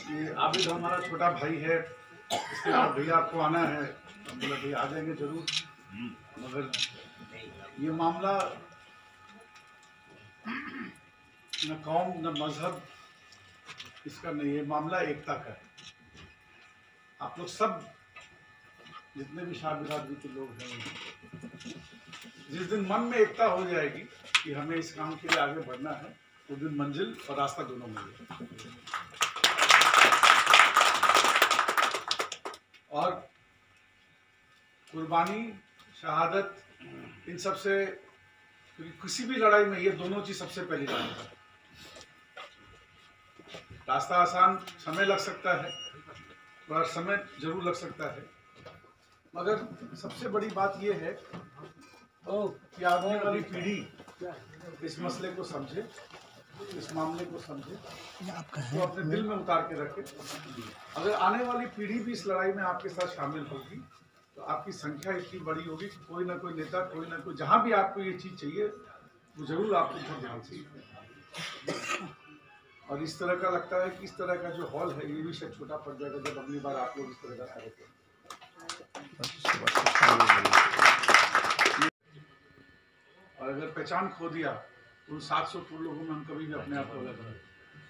ये आबिद हमारा छोटा भाई है, इसके बाद भैया आपको आना है, बोला भैया आ जाएंगे जरूर। मगर ये मामला न कौम न मजहब इसका नहीं, ये मामला एकता का है। आप लोग सब जितने भी शाह बिरादरी के लोग हैं, जिस दिन मन में एकता हो जाएगी कि हमें इस काम के लिए आगे बढ़ना है, उस दिन मंजिल और रास्ता दोनों मिलेगा। और कुर्बानी, शहादत, इन सब से किसी भी लड़ाई में ये दोनों चीज सबसे पहली बात है। रास्ता आसान, समय लग सकता है, थोड़ा समय जरूर लग सकता है, मगर सबसे बड़ी बात ये है कि आने वाली पीढ़ी इस मसले को समझे, इस मामले को समझे, तो अपने दिल में उतार के रखे। अगर आने वाली पीढ़ी भी इस लड़ाई में आपके साथ शामिल होगी तो आपकी संख्या इतनी बड़ी होगी कि कोई ना कोई नेता, कोई ना कोई, जहां भी आपको ये चीज चाहिए वो जरूर आपको बहुत ध्यान से। और इस तरह का लगता है कि इस तरह का जो हॉल है ये भी शायद छोटा पड़ जाएगा जब अगली बार आप लोग इस तरह का कार्यक्रम। और अगर पहचान खो दिया तो उन 700 लोगों में हम कभी भी अपने आप को अलग नहीं।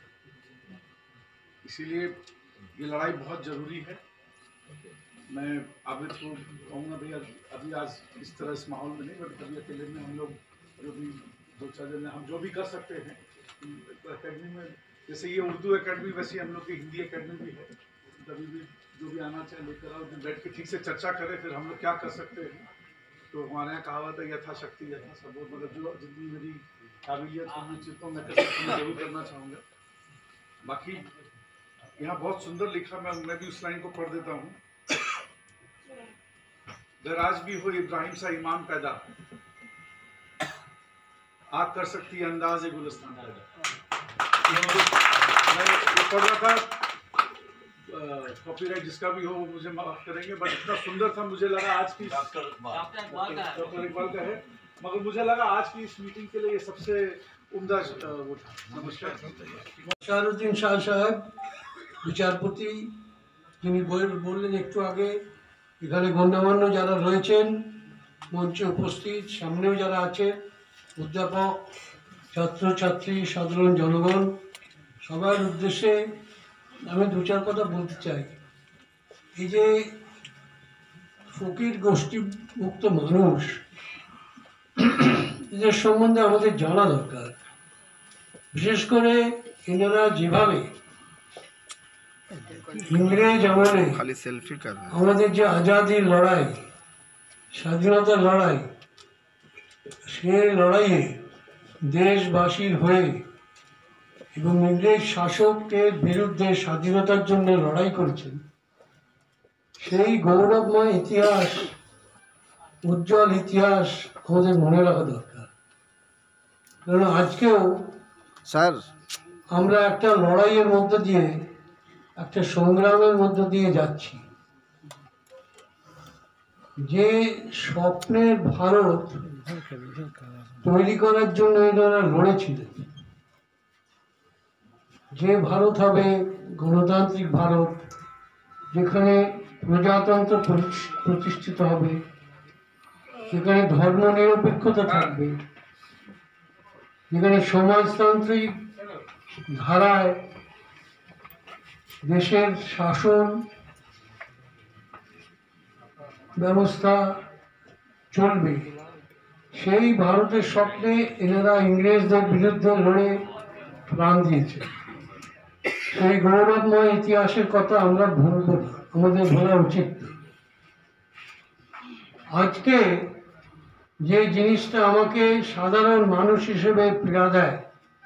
इसीलिए ये लड़ाई बहुत जरूरी है। मैं आबिद को कहूँगा भैया अभी आज इस तरह इस माहौल में नहीं, बट कभी अकेले में हम लोग जो भी 2-4 जन हम जो भी कर सकते हैं अकेडमी में, जैसे ये उर्दू एकेडमी, वैसे हम लोग की हिंदी एकेडमी भी है। कभी भी जो भी आना चाहे लेकर आओ, बैठ के ठीक से चर्चा करें फिर हम लोग क्या कर सकते हैं। तो हमारे यहाँ कहावत है यथाशक्ति यथा सबूत, मतलब जो जितनी मेरी काबिलियत तो मैं जरूर करना चाहूँगा। बाकी यहाँ बहुत सुंदर लिखा, मैं भी उस लाइन को पढ़ देता हूँ। दराज भी हो इब्राहिम सा ईमान पैदा, आग कर सकती है अंदाज गुलिस्तान पैदा। मैं पढ़ रहा था, कॉपीराइट जिसका भी हो मुझे माफ करेंगे, बट इतना सुंदर था, मुझे लगा आज की डॉक्टर इकबाल का है, मगर मुझे लगा आज की इस मीटिंग के लिए ये सबसे उम्दा वो था। नमस्कार। শাহরুদ্দিন শাহ সাহেব বিচারপতি, যিনি বললেন একটু আগে, এখানে গণ্যমান্য যারা রয়েছেন মঞ্চে উপস্থিত, সামনেও যারা আছে, অধ্যাপক, ছাত্রছাত্রী, সাধারণ জনগণ, সবার উদ্দেশ্যে আমি 2-4 কথা বলতে চাই। এই যে ফকির গোষ্ঠীভুক্ত মানুষ, এদের সম্বন্ধে আমাদের জানা দরকার। বিশেষ করে এনারা যেভাবে ইংরেজ আমলে আমাদের যে আজাদির লড়াই, স্বাধীনতার লড়াই, সেই লড়াইয়ে দেশবাসীর হয়ে এবং ইংরেজ শাসকের বিরুদ্ধে স্বাধীনতার জন্য লড়াই করেছেন, সেই গৌরবময় ইতিহাস, উজ্জ্বল ইতিহাস আমাদের মনে রাখা দরকার। কারণ আজকেও স্যার আমরা একটা লড়াইয়ের মধ্য দিয়ে, একটা সংগ্রামের মধ্য দিয়ে যাচ্ছি। যে স্বপ্নের ভারত তৈরি করার জন্য এনারা লড়েছিলেন, যে ভারত হবে গণতান্ত্রিক ভারত, যেখানে প্রজাতন্ত্র প্রতিষ্ঠিত হবে, যেখানে ধর্ম নিরপেক্ষতা থাকবে, যেখানে সমাজতান্ত্রিক ধারায় দেশের শাসন ব্যবস্থা চলবে, সেই ভারতের স্বপ্নে এনারা ইংরেজদের বিরুদ্ধে লড়ে প্রাণ দিয়েছে। সেই গৌরবময় ইতিহাসের কথা আমরা ভুলব না, আমাদের ভোলা উচিত। আজকে যে জিনিসটা আমাকে সাধারণ মানুষ হিসেবে পীড়া দেয়,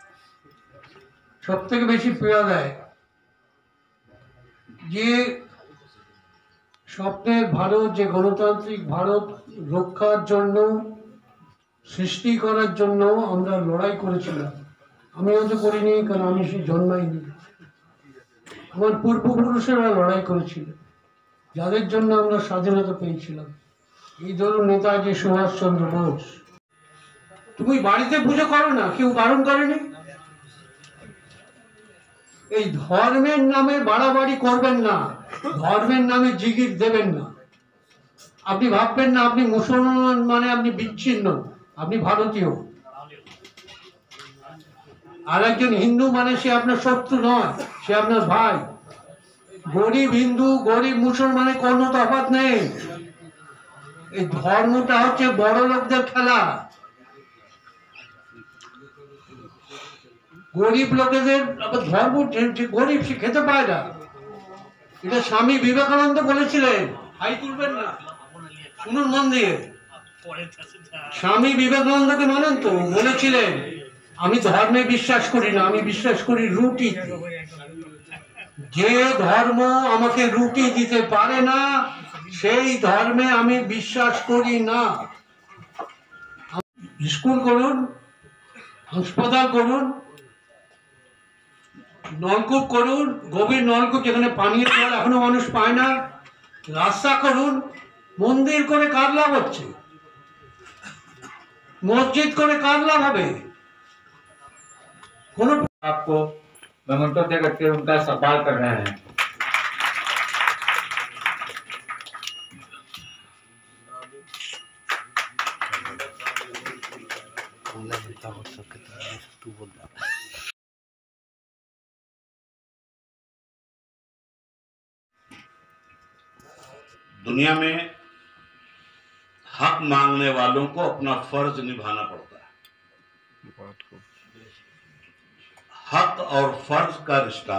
সব থেকে বেশি পীড়া দেয়, যে স্বপ্নের ভারত, যে গণতান্ত্রিক ভারত রক্ষার জন্য, সৃষ্টি করার জন্য আমরা লড়াই করেছিলাম। আমি হয়তো করিনি, কারণ আমি সে জন্মাইনি। আমার পূর্বপুরুষেরা লড়াই করেছিল, যাদের জন্য আমরা স্বাধীনতা পেয়েছিলাম। এই ধরুন নেতাজি সুভাষচন্দ্র বোস। তুমি বাড়িতে পুজো করো না, কেউ বারণ করেনি। এই ধর্মের নামে বাড়াবাড়ি করবেন না, ধর্মের নামে জিগির দেবেন না। আপনি ভাববেন না আপনি মুসলমান মানে আপনি বিচ্ছিন্ন, আপনি ভারতীয়। আর একজন হিন্দু মানে সে আপনার শত্রু নয়, সে আপনার ভাই। গরিব হিন্দু গরিব মুসলমানের কোনো তফাৎ নেই। এই ধর্মটা হচ্ছে বড় লোকদের খেলা। গরিব লোকেদের ধর্ম, গরিব সে খেতে পায় না। এটা স্বামী বিবেকানন্দ বলেছিলেন, হাই তুলবেন না, শুনুন মন দিয়ে। স্বামী বিবেকানন্দকে মানেন তো? বলেছিলেন আমি ধর্মে বিশ্বাস করি না, আমি বিশ্বাস করি রুটি। যে ধর্ম আমাকে রুটি দিতে পারে না সেই ধর্মে আমি বিশ্বাস করি না। স্কুল করুন, হাসপাতাল করুন, নলকূপ করুন, গভীর নলকূপ যেখানে পানীয় জল এখনো মানুষ পায় না, রাস্তা করুন। মন্দির করে কার লাভ হচ্ছে? মসজিদ করে কার লাভ হবে? কোনো आपको मेमोंटो दे करके उनका सवाल कर रहे हैं। दुनिया में हक मांगने वालों को अपना फर्ज निभाना पड़ता है। हक और फर्ज का रिश्ता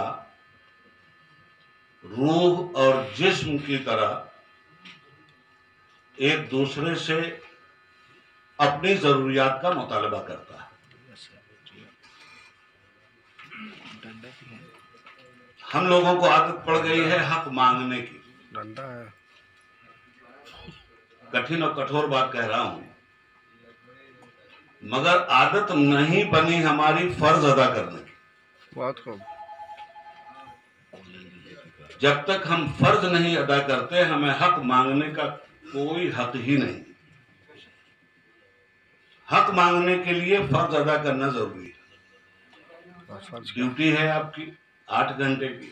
रूह और जिस्म की तरह एक दूसरे से अपनी जरूरियात का मुतालबा करता है। हम लोगों को आदत पड़ गई है हक मांगने की। कठिन और कठोर बात कह रहा हूं, मगर आदत नहीं बनी हमारी फर्ज अदा करने की। बहुत खूब। जब तक हम फर्ज नहीं अदा करते हमें हक मांगने का कोई हक ही नहीं। हक मांगने के लिए फर्ज अदा करना जरूरी है। ड्यूटी है आपकी 8 घंटे की,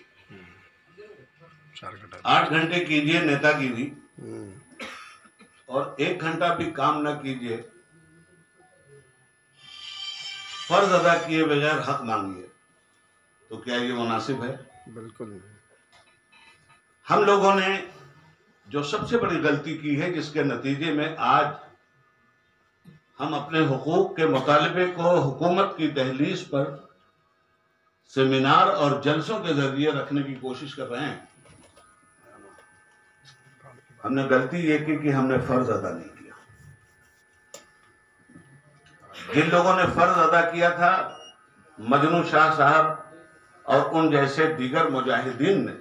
8 घंटे कीजिए नेतागिरी और 1 घंटा भी काम न कीजिए, फर्ज अदा किए बगैर हक मांगिए, तो क्या ये मुनासिब है? बिल्कुल। हम लोगों ने जो सबसे बड़ी गलती की है, जिसके नतीजे में आज हम अपने हुकूक के मुतालबे को हुकूमत की दहलीज पर सेमिनार और जलसों के जरिए रखने की कोशिश कर रहे हैं, हमने गलती ये की कि हमने फर्ज अदा नहीं किया। जिन लोगों ने फर्ज अदा किया था, मजनू शाह साहब और उन जैसे दीगर मुजाहिदीन ने,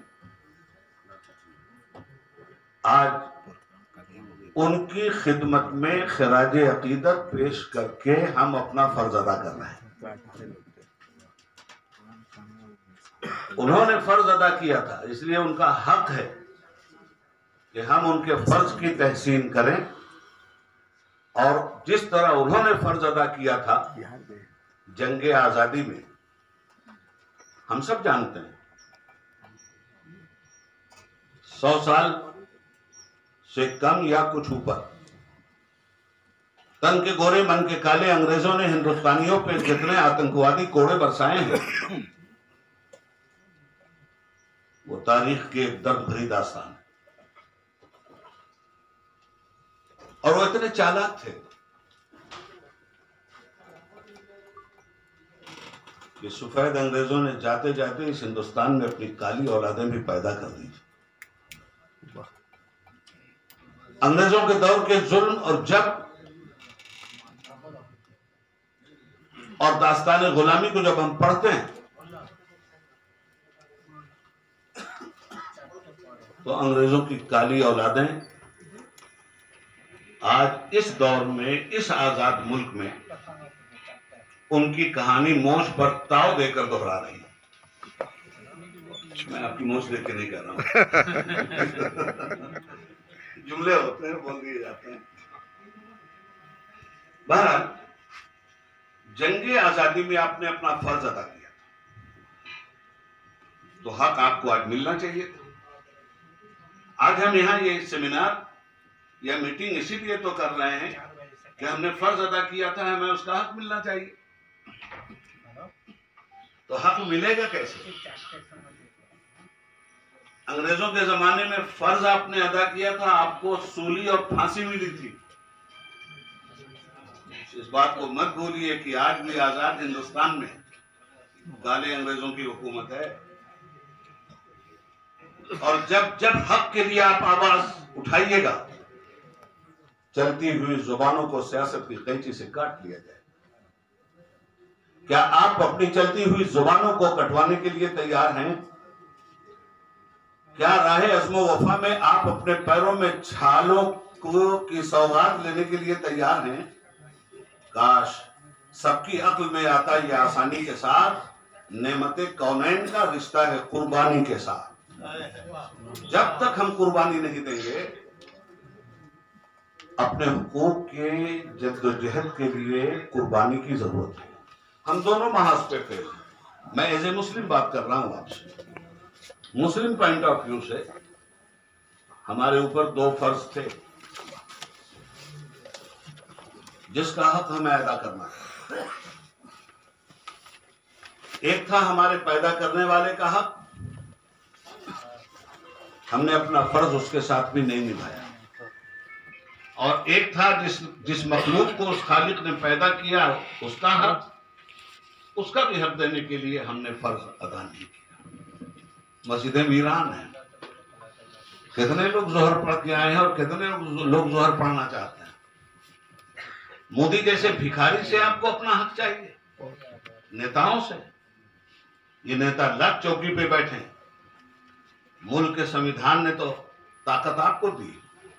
आज उनकी खिदमत में खिराज अकीदत पेश करके हम अपना फर्ज अदा कर रहे हैं। उन्होंने फर्ज अदा किया था, इसलिए उनका हक है कि हम उनके फर्ज की तहसीन करें। और जिस तरह उन्होंने फर्ज अदा किया था जंगे आजादी में, हम सब जानते हैं 100 साल से कम या कुछ ऊपर तन के गोरे मन के काले अंग्रेजों ने हिंदुस्तानियों पे जितने आतंकवादी कोड़े बरसाए हैं, वो तारीख की एक दर्द भरी दास्तान है। और वो इतने चालाक थे कि सफेद अंग्रेजों ने जाते जाते इस हिंदुस्तान में अपनी काली औलादें भी पैदा कर दी। अंग्रेजों के दौर के जुल्म और जब और दास्तान गुलामी को जब हम पढ़ते हैं तो अंग्रेजों की काली औलादें आज इस दौर में, इस आजाद मुल्क में उनकी कहानी मोश पर ताव देकर दोहरा रही है। मैं आपकी मोश देख के नहीं कह रहा हूं जुमले होते हैं, बोल दिए जाते हैं। बहरहाल, जंगे आजादी में आपने अपना फर्ज अदा किया। तो हक आपको आज मिलना चाहिए था। आज हम यहाँ ये सेमिनार या मीटिंग इसीलिए तो कर रहे हैं कि हमने फर्ज अदा किया था, हमें उसका हक मिलना चाहिए। तो हक मिलेगा कैसे? अंग्रेजों के जमाने में फर्ज आपने अदा किया था, आपको सूली और फांसी मिली थी। इस बात को मत भूलिए कि आज भी आजाद हिंदुस्तान में काले अंग्रेजों की हुकूमत है। और जब जब हक के लिए आप आवाज उठाइएगा, चलती हुई जुबानों को सियासत की कैंची से काट लिया जाए। क्या आप अपनी चलती हुई जुबानों को कटवाने के लिए तैयार हैं? क्या राह अज़्मो वफा में आप अपने पैरों में छालों को की सौगात लेने के लिए तैयार हैं? काश सबकी अक्ल में आता यह आसानी के साथ नेमते कौनैन का रिश्ता है कुर्बानी के साथ। जब तक हम कुर्बानी नहीं देंगे, अपने हुकूक के जद्दोजहद के लिए कुर्बानी की जरूरत है। हम दोनों महाज पे थे। मैं एज ए मुस्लिम बात कर रहा हूं आपसे। मुस्लिम पॉइंट ऑफ व्यू से हमारे ऊपर दो फर्ज थे जिसका हक हमें अदा करना है। एक था हमारे पैदा करने वाले का हक, हमने अपना फर्ज उसके साथ भी नहीं निभाया। और एक था जिस मखलूक को उस खालिक ने पैदा किया उसका हक, उसका भी हक देने के लिए हमने फर्ज अदा नहीं किया। मस्जिदें वीरान हैं, कितने लोग जोहर पढ़ के आए हैं और कितने लोग जोहर पढ़ना चाहते हैं। मोदी जैसे भिखारी से आपको अपना हक चाहिए, नेताओं से? ये नेता लग चौकी पे बैठे, मुल्क के संविधान ने तो ताकत आपको दी।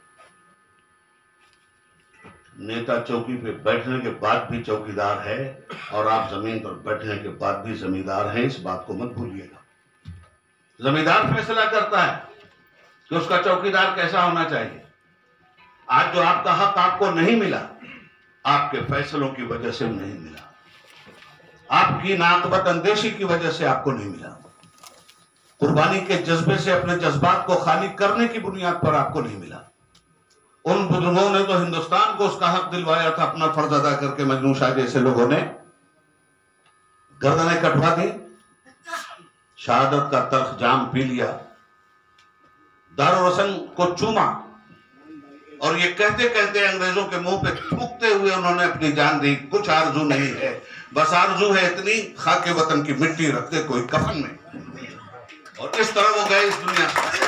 नेता चौकी पे बैठने के बाद भी चौकीदार है और आप जमीन पर बैठने के बाद भी जमींदार हैं, इस बात को मत भूलिएगा। जमींदार फैसला करता है कि उसका चौकीदार कैसा होना चाहिए। आज जो आपका हक आपको नहीं मिला, आपके फैसलों की वजह से नहीं मिला, आपकी नाकबत अंदेशी की वजह से आपको नहीं मिला, कुर्बानी के जज्बे से अपने जज्बात को खाली करने की बुनियाद पर आपको नहीं मिला। उन बुजुर्गों ने तो हिंदुस्तान को उसका हक दिलवाया था, अपना फर्ज अदा करके मजनू शाह जैसे लोगों ने गर्दनें कटवा दी, शहादत का तल्ख जाम पी लिया, दारुल रसन को चूमा और ये कहते कहते अंग्रेजों के मुंह पे थूकते हुए उन्होंने अपनी जान दी। कुछ आरजू नहीं है, बस आरजू है इतनी, खाके वतन की मिट्टी रखते कोई कफन में। और इस तरह वो गए इस दुनिया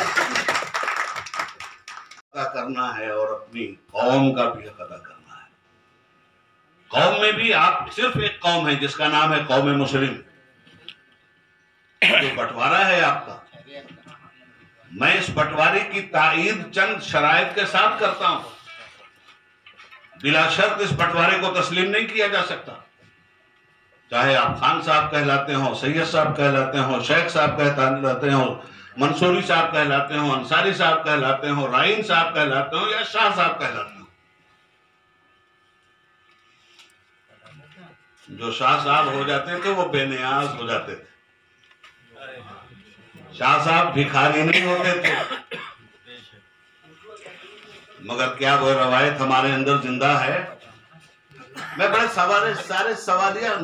अदा करना है और अपनी कौम का भी हक अदा करना है। कौम में भी आप सिर्फ एक कौम है जिसका नाम है कौम मुस्लिम। जो बंटवारा है आपका, मैं इस बंटवारे की ताईद चंद शराइत के साथ करता हूं। बिला शर्त इस बंटवारे को तस्लीम नहीं किया जा सकता। चाहे आप खान साहब कहलाते हो, सैयद साहब कहलाते हो, शेख साहब कहलाते हो, मंसूरी साहब कहलाते हो, अंसारी साहब कहलाते हो, राइन साहब कहलाते हो या शाह साहब कहलाते हो। जो शाह साहब हो जाते थे वो बेनियाज हो जाते थे। शाह साहब भिखारी नहीं होते थे, मगर क्या वो रवायत हमारे अंदर जिंदा है? मैं बड़े सारे सवालिया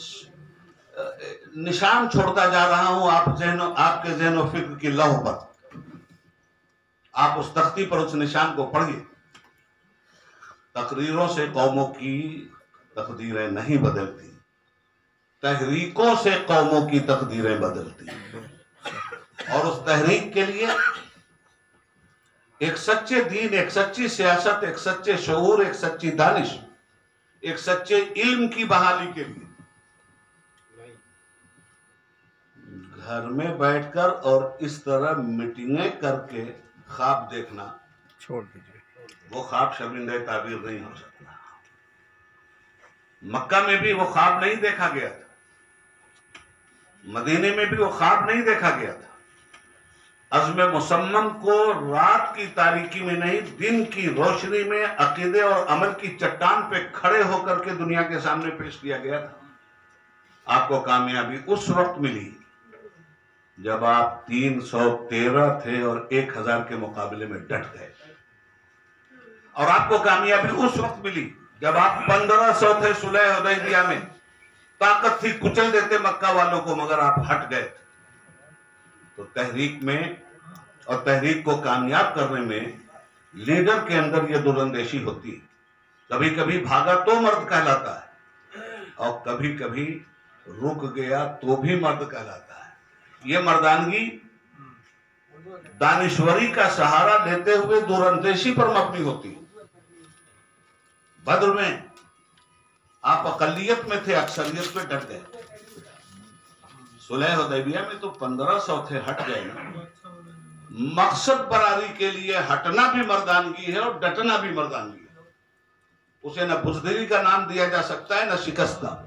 निशान छोड़ता जा रहा हूं आपके ज़हन और फिक्र की लौह पर। आप उस तख्ती पर उस निशान को पढ़िए। तकरीरों से कौमों की तकदीरें नहीं बदलती, तहरीकों से कौमों की तकदीरें बदलती। और उस तहरीक के लिए एक सच्चे दीन, एक सच्ची सियासत, एक सच्चे शऊर, एक सच्ची दानिश, एक सच्चे इल्म की बहाली के लिए घर में बैठकर और इस तरह मीटिंगें करके ख्वाब देखना छोड़ दीजिए, वो ख्वाब शर्मिंदा ताबीर नहीं हो सकता। मक्का में भी वो ख्वाब नहीं देखा गया था, मदीने में भी वो ख्वाब नहीं देखा गया था। अज़्म मुसम्मम को रात की तारीकी में नहीं, दिन की रोशनी में अकीदे और अमल की चट्टान पे खड़े होकर के दुनिया के सामने पेश किया गया था। आपको कामयाबी उस वक्त मिली जब आप 313 थे और 1000 के मुकाबले में डट गए। और आपको कामयाबी उस वक्त मिली जब आप 1500 थे सुलह हुदैबिया में, ताकत थी कुचल देते मक्का वालों को, मगर आप हट गए। तो तहरीक में और तहरीक को कामयाब करने में लीडर के अंदर यह दुरंदेशी होती है। कभी कभी भागा तो मर्द कहलाता है और कभी कभी रुक गया तो भी मर्द कहलाता है। यह मर्दानगी दानिश्वरी का सहारा लेते हुए दुरंदेशी पर मबनी होती है। बद्र में आप अकलियत में थे, अक्सरियत में डट गए। सुलह हुदैबिया में तो 1500 थे, हट गए ना। मकसद बरारी के लिए हटना भी मर्दानगी है और डटना भी मर्दानगी है। उसे न बुज़दिली का नाम दिया जा सकता है, न शिकस्त का।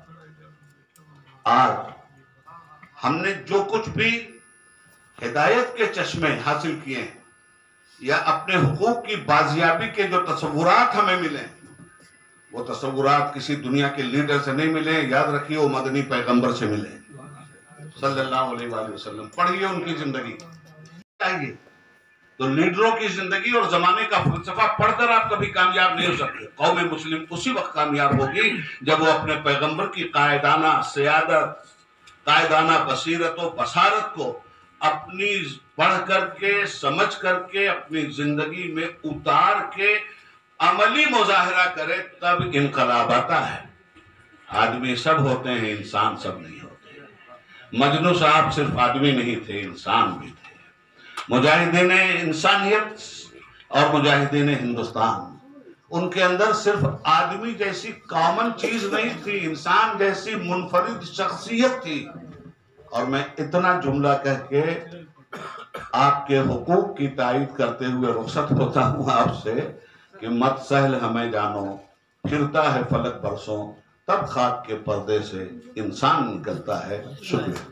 आज हमने जो कुछ भी हिदायत के चश्मे हासिल किए हैं या अपने हुकूक की बाजियाबी के जो तस्वुरात हमें मिले, वो तस्वुरात किसी दुनिया के लीडर से नहीं मिले। याद रखिए, वो मदनी पैगंबर से मिले सल्लल्लाहु अलैहि वसल्लम। पढ़िए उनकी जिंदगी चाहिए। तो लीडरों की जिंदगी और जमाने का फलसफा पढ़कर आप कभी कामयाब नहीं हो सकते। कौम मुस्लिम उसी वक्त कामयाब होगी जब वो अपने पैगंबर की कायदाना सियादत, कायदाना बसीरत और बसारत को अपनी पढ़ करके, समझ करके, अपनी जिंदगी में उतार के अमली मुजाहिरा करे, तब इनकलाब आता है। आदमी सब होते हैं, इंसान सब नहीं होते। मजनू साहब सिर्फ आदमी नहीं थे, इंसान भी थे। मुजाहिदीन इंसानियत और मुजाहिदीन हिंदुस्तान, उनके अंदर सिर्फ आदमी जैसी कॉमन चीज नहीं थी, इंसान जैसी मुनफरिद शख्सियत थी। और मैं इतना जुमला कह के आपके हुकूक की तायीद करते हुए रुखसत होता हूं आपसे कि मत सहल हमें जानो, फिरता है फलक बरसों, तब खाक के पर्दे से इंसान निकलता है। शुक्रिया।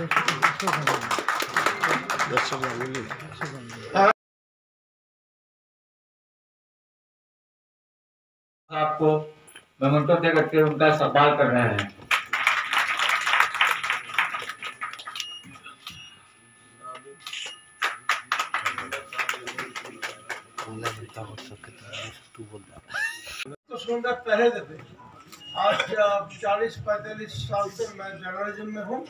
आपको मेमेंटो दे करके उनका इस्तकबाल कर रहे हैं। तो सुनकर पहले दफे आज 40-45 साल से मैं जर्नलिज्म में हूँ।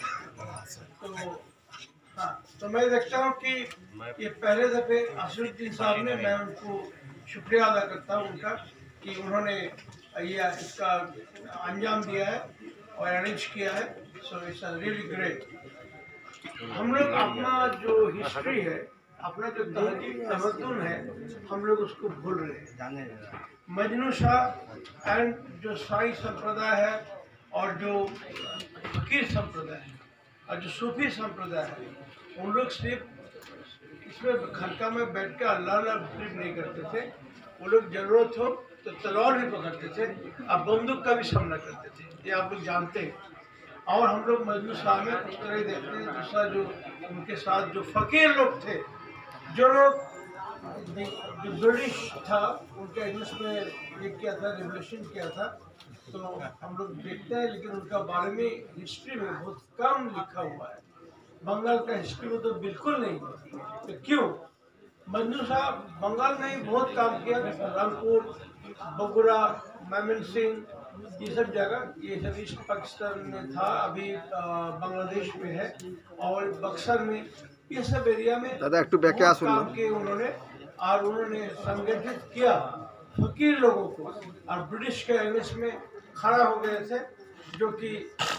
तो मैं देखता हूँ कि ये पहले दफे असरुद्दीन साहब ने, मैं उनको शुक्रिया अदा करता हूँ उनका कि उन्होंने ये इसका अंजाम दिया है और अरेंज किया है। So it's really great. हम लोग अपना जो हिस्ट्री है, अपना जो तहजीब तमद्दुन है, हम लोग उसको भूल रहे हैं। मजनू शाह एंड जो साई संप्रदाय है और जो फकीर संप्रदाय है और जो सूफी संप्रदाय है, उन लोग सिर्फ इसमें खनका में बैठ कर अल्लाह तरीफ नहीं करते थे। वो लोग जरूरत हो तो तलवार भी पकड़ते थे, अब बंदूक का भी सामना करते थे, ये आप लोग जानते हैं। और हम लोग मजनू शाह में उस तरह ही देखते हैं। दूसरा जो उनके साथ जो फकीर लोग थे, जो लोग जो ब्रिटिश था उनके अगेंस्ट में ये किया था, रिवोल्यूशन किया था, तो हम लोग देखते हैं। लेकिन उनका बारे में हिस्ट्री में बहुत कम लिखा हुआ है। बंगाल का हिस्ट्री में तो बिल्कुल नहीं है। तो क्यों? मजनू साहब बंगाल में ही बहुत काम किया। रामपुर, बगुड़ा, मैमन सिंह, ये सब जगह, ये सब ईस्ट पाकिस्तान में था, अभी बांग्लादेश में है, और बक्सर में, ये सब एरिया में काम किए उन्होंने। और उन्होंने संगठित किया फकीर लोगों को, और ब्रिटिश के अगेंस्ट में खड़ा हो गए थे, जो कि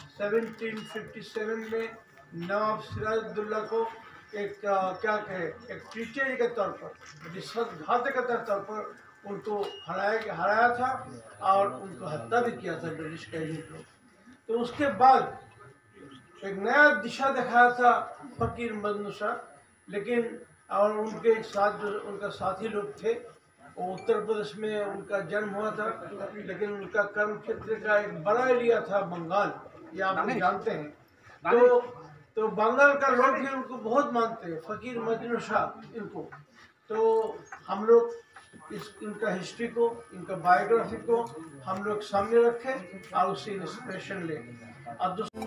1757 में नवाब सिराजुद्दौला को एक क्या कहे, एक ट्रीटी के तौर पर, विश्वासघात के तौर पर उनको हराया था और उनको हत्या भी किया था ब्रिटिश के लोग। तो उसके बाद एक नया दिशा दिखाया था फकीर मजनू शाह। लेकिन और उनके साथ जो उनका साथी लोग थे, वो उत्तर प्रदेश में उनका जन्म हुआ था, लेकिन उनका कर्म क्षेत्र का एक बड़ा एरिया था बंगाल, ये आप लोग जानते हैं। तो बंगाल का लोग भी उनको बहुत मानते हैं, फकीर मजनू शाह इनको। तो हम लोग इनका हिस्ट्री को, इनका बायोग्राफी को हम लोग सामने रखें और उससे इंस्पिरेशन लें। और